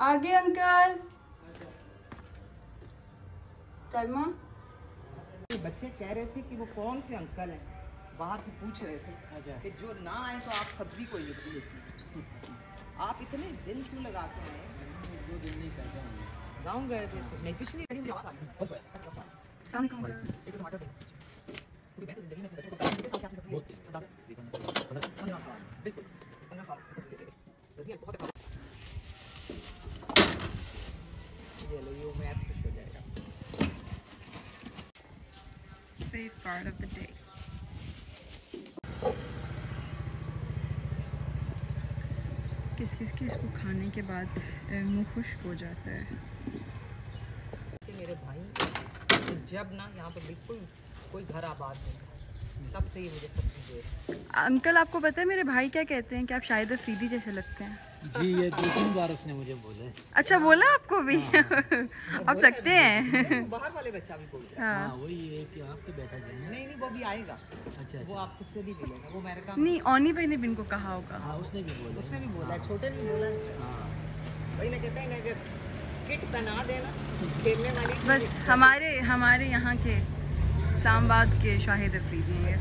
आगे अंकल। टाइमा बच्चे कह रहे थे कि वो कौन से अंकल हैं, बाहर से पूछ रहे थे। अच्छा। कि जो ना आए तो आप सब्जी को ये आप इतने दिल क्यों लगाते हैं? जो दिल नहीं करते हैं। गाँव गए थे नहीं, पिछली एक टमाटर जिंदगी में Fave part of the day. किस किस के इसको खाने के बाद मुंह खुश्क हो जाता है। मेरे भाई जब ना यहाँ पे बिल्कुल कोई घर आबाद नहीं, तब से ही मुझे सब्जी दे। अंकल आपको पता है मेरे भाई क्या कहते हैं कि आप शायद अफरीदी जैसे लगते हैं। जी ये 2-3 बार उसने मुझे बोला है। अच्छा बोला आपको भी? आप लगते हैं। बाहर वाले बच्चा भी बोल रहा है। हाँ वही है कि आपके बेटा जो है नहीं वो भी आएगा। अच्छा वो आपको से भी मिलेगा, वो मेरे काम नहीं ओनी भाई ने भी इनको कहा होगा। हाँ उसने भी बोला है, छोटे ने बोला है। हाँ वही ना कहते हैं ना कि किट पहना देना खेलने वाली। बस हमारे यहाँ के इस्लामाबाद के शाहिद अफरीदी हैं।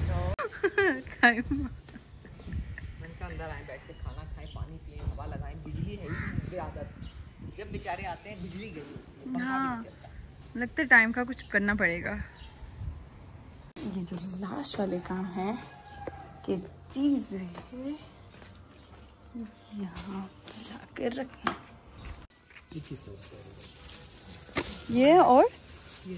अंदर आए, बैठ के खाना खाएं, पानी पिए, हवा लगाएं। बिजली है ही आदत, जब बेचारे आते हैं बिजली गई। हाँ लगता है टाइम का कुछ करना पड़ेगा। ये जो लास्ट वाले काम है कि चीज़ है यहाँ लाकर रखना। ये और ये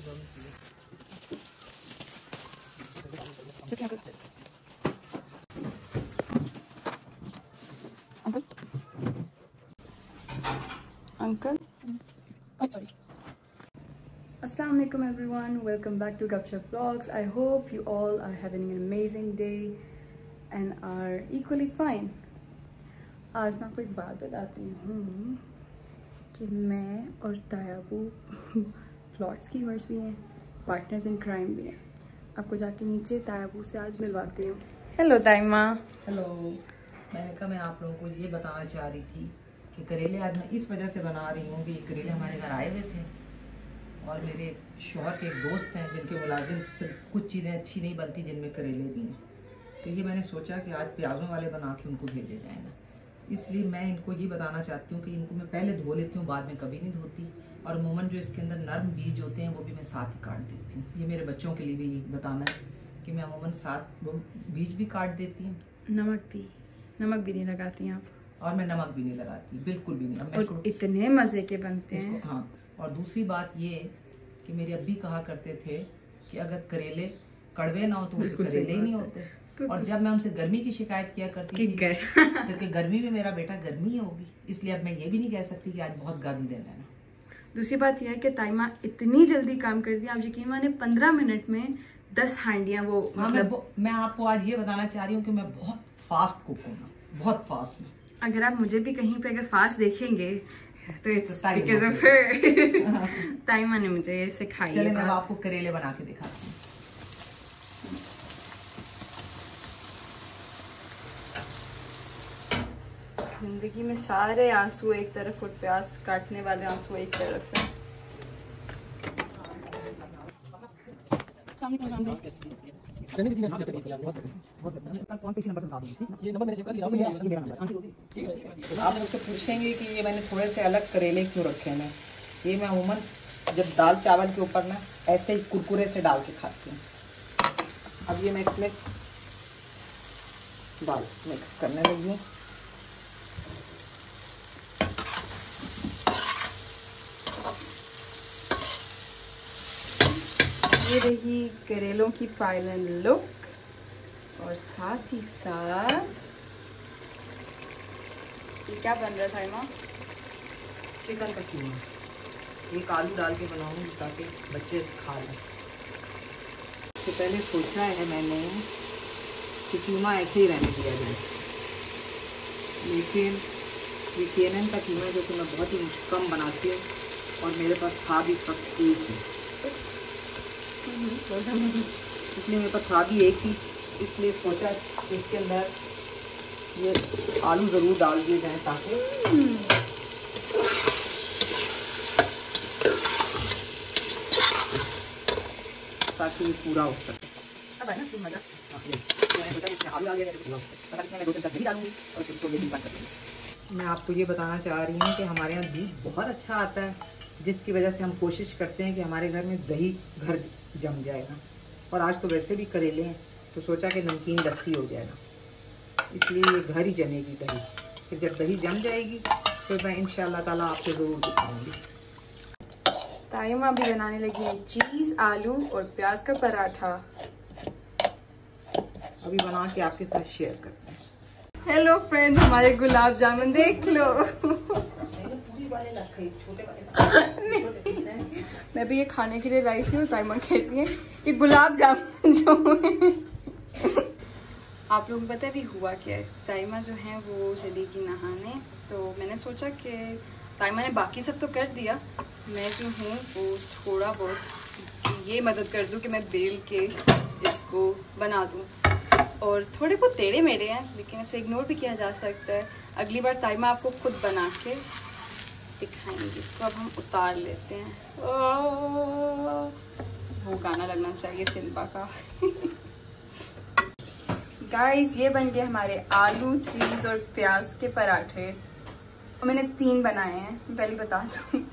uncle Assalamu alaikum everyone, welcome back to Gupshup Vlogs. I hope you all are having an amazing day and are equally fine. आज मैं आपको एक बात बताती हूँ कि मैं और तायाबू फ्लॉट्स की वर्स भी हैं, पार्टनर्स इन क्राइम भी हैं। आपको जाके नीचे तायाबू से आज मिलवाती हूँ। हेलो ताइमा। हेलो। मैंने कहा मैं आप लोगों को ये बताना चाह रही थी कि करेले आज मैं इस वजह से बना रही हूँ कि करेले हमारे घर आए हुए थे और मेरे शौहर के एक दोस्त हैं जिनके मुलाजिम से कुछ चीज़ें अच्छी नहीं बनती जिनमें करेले भी हैं, तो ये मैंने सोचा कि आज प्याज़ों वाले बना के उनको भेजे जाए ना। इसलिए मैं इनको ये बताना चाहती हूँ कि इनको मैं पहले धो लेती हूँ, बाद में कभी नहीं धोती। और अमूमन जो इसके अंदर नर्म बीज होते हैं वो भी मैं साथ ही काट देती हूँ। ये मेरे बच्चों के लिए भी बताना है कि मैं अमूमन साथ वो बीज भी काट देती हूँ। नमक भी नहीं लगाती हैं आप? और मैं नमक भी नहीं लगाती, बिल्कुल भी नहीं। अब और इतने मज़े के बनते हैं। हाँ, और दूसरी बात ये कि मेरे अब्बी कहा करते थे कि अगर करेले कड़वे ना हो तो करेले ही नहीं होते। और जब मैं उनसे गर्मी की शिकायत किया करती थी क्योंकि गर्मी में मेरा बेटा गर्मी होगी, इसलिए अब मैं ये भी नहीं कह सकती कि आज बहुत गर्मी दिन है ना। दूसरी बात यह है कि ताइमा इतनी जल्दी काम कर दिया, आप यकीन माने 15 मिनट में 10 हांडियाँ वो। हाँ, मतलब मैं आपको आज ये बताना चाह रही हूँ कि मैं बहुत फास्ट कुक हूँ, बहुत फास्ट में। अगर आप मुझे भी कहीं पे अगर फास्ट देखेंगे तो ताइमा ने मुझे ये सिखाई। चलिए मैं आपको करेले बना के दिखाती हूँ। जिंदगी में सारे आंसू एक तरफ और प्याज काटने वाले आंसू एक तरफ है। आप मुझसे पूछेंगे कि ये मैंने थोड़े से अलग करेले क्यों रखे हैं। ये मैं अमूमन जब दाल चावल के ऊपर ना ऐसे ही कुरकुरे से डाल के खाती हूँ। अब ये मैं इसमें दाल मिक्स करने लगी हूँ। ये रही करेलों की फाइनल लुक और साथ ही साथ ये क्या बन रहा था माँ? चिकन का कीमा। एक आलू डाल के बनाऊंगी ताकि बच्चे खा लें। तो पहले सोचा है मैंने कि कीमा ऐसे ही रहने दिया जाए, लेकिन ये केनन का कीमा जो कि मैं बहुत ही कम बनाती हूँ और मेरे पास था भी सब एक ही, इसलिए मेरे पास था भी एक ही, इसलिए सोचा इसके अंदर ये आलू ज़रूर डाल दिए जाएँ ताकि ताकि ये पूरा हो सके। अब है ना इसमें मजा। मैंने सोचा इसमें आलू डाल दिया, मैं 2 चम्मच घी डालूंगी और फिर इसको बेकिंग बंद कर दूँगी। मैं आपको ये बताना चाह रही हूँ कि हमारे यहाँ दूध बहुत अच्छा आता है, जिसकी वजह से हम कोशिश करते हैं कि हमारे घर में दही घर जम जाएगा। और आज तो वैसे भी करेले हैं तो सोचा कि नमकीन लस्सी हो जाएगा, इसलिए ये घर ही जमेगी दही। फिर जब दही जम जाएगी तो मैं इंशाल्लाह ताला आपको ज़रूर दिखाऊंगी। ताइमा भी बनाने लगी है चीज़, आलू और प्याज का पराठा। अभी बना के आपके साथ शेयर करते हैं। हेलो फ्रेंड्स, हमारे गुलाब जामुन देख लो। पूरी वाले रखे, छोटे वाले मैं भी ये खाने के लिए लाई थी और ताइमा कहती है कि गुलाब जामुन जो है। आप लोगों को पता है भी हुआ क्या है, ताइमा जो है वो चली गई नहाने, तो मैंने सोचा कि ताइमा ने बाकी सब तो कर दिया, मैं जो हूँ वो थोड़ा बहुत ये मदद कर दूँ कि मैं बेल के इसको बना दूँ। और थोड़े बहुत टेढ़े मेढ़े हैं लेकिन उसे इग्नोर भी किया जा सकता है। अगली बार ताइमा आपको खुद बना के दिखाएंगे। इसको अब हम उतार लेते हैं। वो गाना लगना चाहिए सिम्बा का। गाइस, ये बन गए हमारे आलू, चीज़ और प्याज के पराठे। और मैंने 3 बनाए हैं, पहले बता दूँ।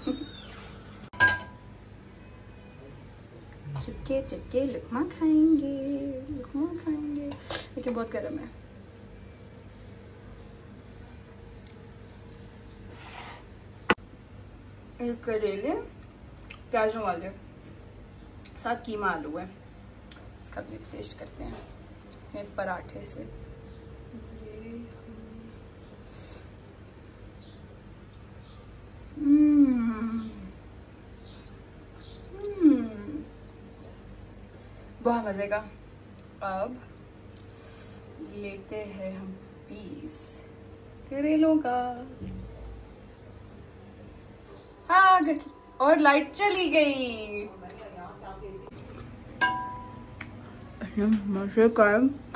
चुपके चुपके लुकमा खाएंगे, लुकमा खाएंगे, लेकिन बहुत गर्म है। एक करेले प्याजों वाले, साथ कीमा आलू है। इसका भी टेस्ट करते हैं अपने पराठे से। ये बहुत मजे का। अब लेते हैं हम पीस करेलों का। और लाइट चली गई। मजे का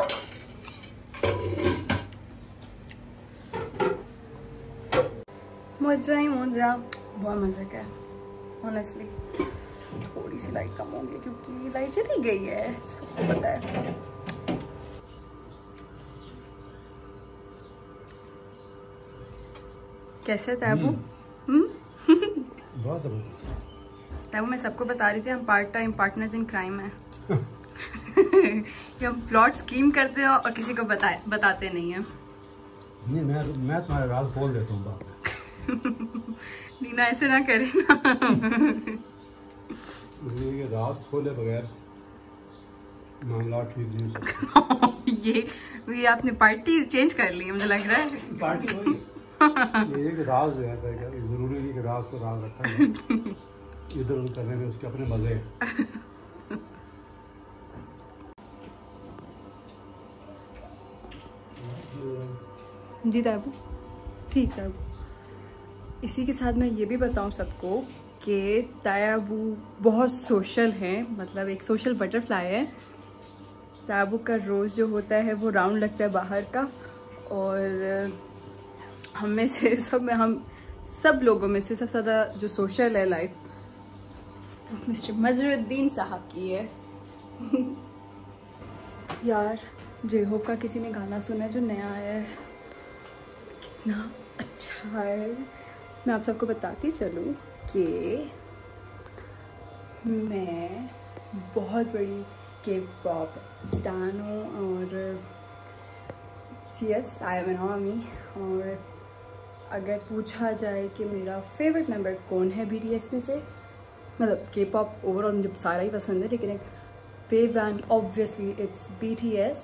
मजा ही मजा, बहुत मजा का ऑनेस्टली। थोड़ी सी लाइट कम होगी क्योंकि लाइट चली गई है, सबको पता है। कैसे तैबू? बहुत तैबू मैं सबको बता रही थी हम part time partners in crime है। कि हम प्लॉट स्कीम करते हैं और किसी को बताते नहीं हैं। नहीं, मैं तुम्हारे राज खोल देता हूँ बात। नीना ऐसे ना करे ना। ये रात खोले बगैर मामला ठीक नहीं हो सकता। ये आपने पार्टी चेंज कर ली है, मुझे लग रहा है। पार्टी वही ये एक राज है, जरूरी नहीं कि राज को राज रखा है। इधर उधर करने में उसके अपने मजे हैं। जी ताबू, ठीक ताबू। इसी के साथ मैं ये भी बताऊं सबको कि ताबू बहुत सोशल है, मतलब एक सोशल बटरफ्लाई है। ताबू का रोज़ जो होता है वो राउंड लगता है बाहर का, और हम में से हम सब लोगों में से सबसे ज़्यादा जो सोशल है लाइफ मिस्टर मजरुद्दीन साहब की है। यार, जे होप का किसी ने गाना सुना है जो नया आया है, कितना अच्छा है। मैं आप सबको बताती चलूँ कि मैं बहुत बड़ी के पॉप स्टान हूँ, और yes I am an army. और अगर पूछा जाए कि मेरा फेवरेट मेंबर कौन है BTS में से, मतलब के पॉप ओवरऑल मुझे सारा ही पसंद है, लेकिन एक fave band obviously it's BTS।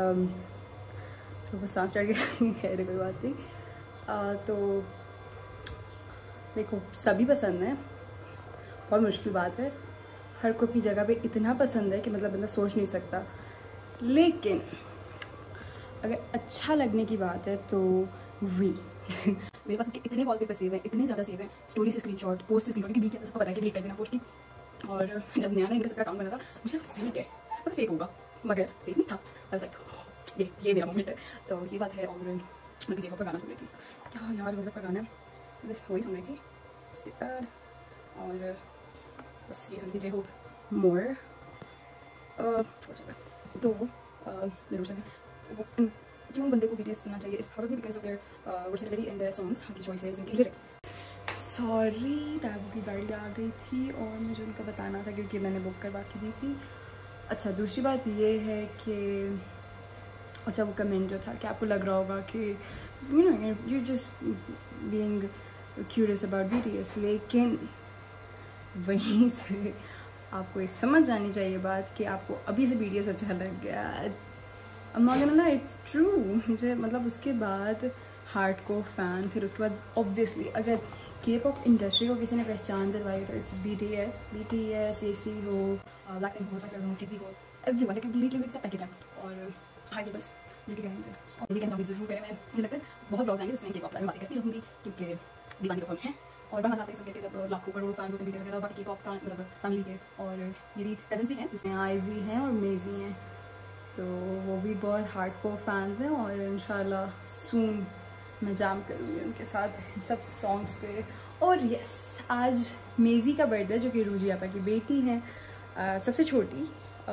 तो सांस चढ़ के कह रही, कोई बात नहीं। तो देखो, सभी पसंद है, बहुत मुश्किल बात है। हर को अपनी जगह पे इतना पसंद है कि मतलब बंदा सोच नहीं सकता। लेकिन अगर अच्छा लगने की बात है तो वी मेरे पास उसके इतने वॉलपेपर सेव है, इतने ज़्यादा सेव है, स्टोरी से स्क्रीनशॉट, पोस्ट से स्क्रीनशॉट, क्योंकि सबको पता है कि डिलीट कर देना पोस्ट की। और जब नया इनका सबका काम बना था, मुझे फेक है, मतलब फेक होगा, मगर फेक नहीं था। ये मेरा मोमेंट है। तो ये बात है। और मैं जेको का गाना सुन रही थी, क्या यार गजब का गाना है, बस वही सुन रही थी। और बस ये सुन रही थी, जे होप मोर। तो जरूर से क्यों बंदे को BTS सुनना चाहिए, it's probably because of their versatility in their songs, उनकी चॉइसेस, उनकी लिरिक्स। सॉरी टैबू की गाड़ी आ गई थी और मुझे उनका बताना था क्योंकि मैंने बुक करवा के दी थी। अच्छा, दूसरी बात ये है कि अच्छा वो कमेंट जो था कि आपको लग रहा होगा कि you know you just being curious about BTS, लेकिन वहीं से आपको ये समझ आनी चाहिए बात कि आपको अभी से BTS अच्छा लग गया। ना इट्स ट्रू। मुझे मतलब उसके बाद हार्डकोर फैन, फिर उसके बाद ऑब्वियसली अगर K-pop इंडस्ट्री को किसी ने पहचान दिलवाई तो इट्स BTS, JC हो, ब्लैकपिंक हो, SPM हो, TXT हो, एवरीवन कंप्लीटली विद पैकेज है। और हाई लेवल्स मिलके गए हैं। और वीकेंड हम जरूर करें। मैं मुझे लगता है बहुत ब्लॉग्स आएंगे जिसमें K-pop बारे में बातें करती रहूँगी क्योंकि दीवानी तो हम हैं और बड़ा मजा आता है सुन के जब लाखों करोड़ फैंस होते हैं BTS वगैरह, बाकी K-pop का मतलब फैमिली के। और मेरी कजन्स भी हैं जिसमें आइजी हैं और मेजी हैं, तो वो भी बहुत हार्डकोर फैंस हैं और इंशाल्लाह सून मैं जाम करूँगी उनके साथ सब सॉन्ग्स पे। और यस, आज मेजी का बर्थडे जो कि रूजी आपा की बेटी हैं, सबसे छोटी,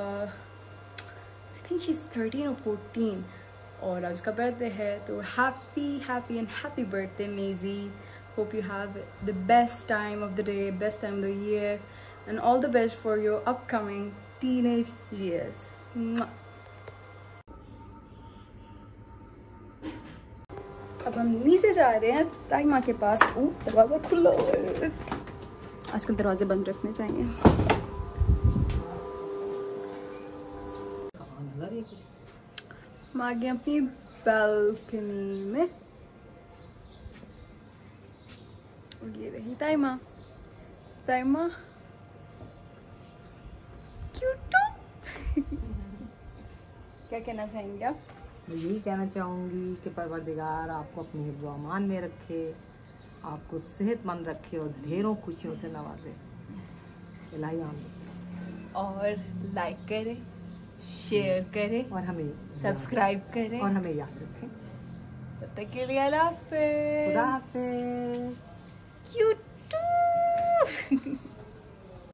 आई थिंक शी इज़ 13 और 14, और आज उसका बर्थडे है। तो happy birthday Maizy. Hope you have the best time of the day, best time of the year and all the best for your upcoming teenage years. अब हम नीचे जा रहे हैं ताई माँ के पास। दरवाजा खुला हुआ है, आजकल दरवाजे बंद रखने चाहिए। हम आ गए अपनी बालकनी में। ये रही ताई माँ। ताई माँ क्यूटू। क्या कहना चाहेंगे आप? मैं यही कहना चाहूँगी कि परवरदिगार आपको अपनी हिफ्ज़ व अमान में रखे, आपको सेहतमंद रखे और ढेरों खुशियों से नवाजे। इलाही आमीन। और लाइक करें, शेयर करें और हमें सब्सक्राइब करें और हमें याद रखें। तब तक के लिए अल्लाह हाफ़िज़। खुदा हाफ़िज़। क्यूट।